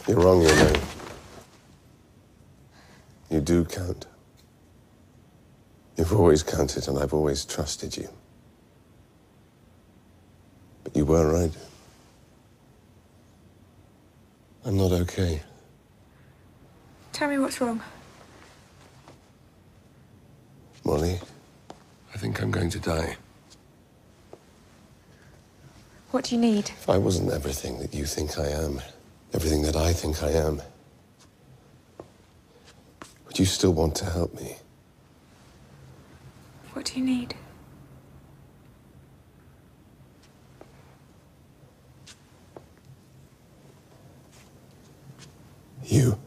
You're wrong, you know. You do count. You've always counted, and I've always trusted you. But you were right. I'm not okay. Tell me what's wrong. Molly, I think I'm going to die. What do you need? If I wasn't everything that you think I am, everything that I think I am, would you still want to help me? What do you need? You.